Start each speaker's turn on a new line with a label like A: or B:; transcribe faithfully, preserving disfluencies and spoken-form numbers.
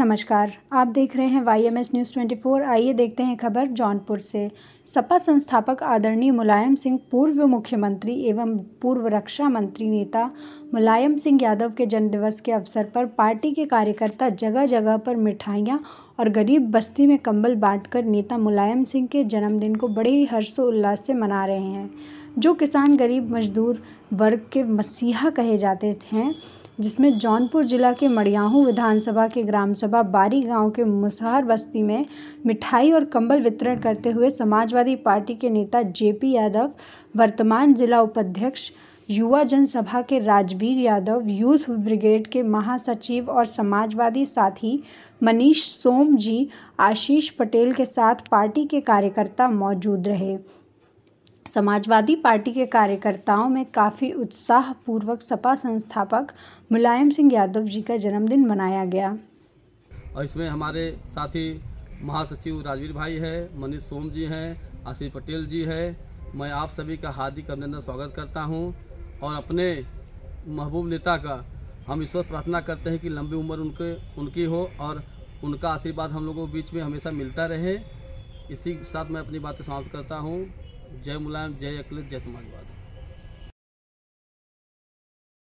A: नमस्कार, आप देख रहे हैं वाई एम एस न्यूज़ चौबीस। आइए देखते हैं खबर जौनपुर से। सपा संस्थापक आदरणीय मुलायम सिंह, पूर्व मुख्यमंत्री एवं पूर्व रक्षा मंत्री नेता मुलायम सिंह यादव के जन्मदिवस के अवसर पर पार्टी के कार्यकर्ता जगह जगह पर मिठाइयां और गरीब बस्ती में कंबल बांटकर नेता मुलायम सिंह के जन्मदिन को बड़े ही हर्षोल्लास से मना रहे हैं। जो किसान, गरीब, मजदूर वर्ग के मसीहा कहे जाते हैं, जिसमें जौनपुर जिला के मड़ियाहू विधानसभा के ग्राम सभा बारी गांव के मुसहर बस्ती में मिठाई और कंबल वितरण करते हुए समाजवादी पार्टी के नेता जेपी यादव, वर्तमान जिला उपाध्यक्ष, युवा जनसभा के राजवीर यादव, यूथ ब्रिगेड के महासचिव और समाजवादी साथी मनीष सोम जी, आशीष पटेल के साथ पार्टी के कार्यकर्ता मौजूद रहे। समाजवादी पार्टी के कार्यकर्ताओं में काफ़ी उत्साहपूर्वक सपा संस्थापक मुलायम सिंह यादव जी का जन्मदिन मनाया गया।
B: और इसमें हमारे साथी महासचिव राजवीर भाई है, मनीष सोम जी हैं, आशीष पटेल जी है। मैं आप सभी का हार्दिक अभिनंदन स्वागत करता हूं और अपने महबूब नेता का हम ईश्वर प्रार्थना करते हैं कि लंबी उम्र उनके उनकी हो और उनका आशीर्वाद हम लोगों के बीच में हमेशा मिलता रहे। इसी के साथ मैं अपनी बातें समाप्त करता हूँ। जय मुलायम, जय अखिलेश, जय समाजवाद।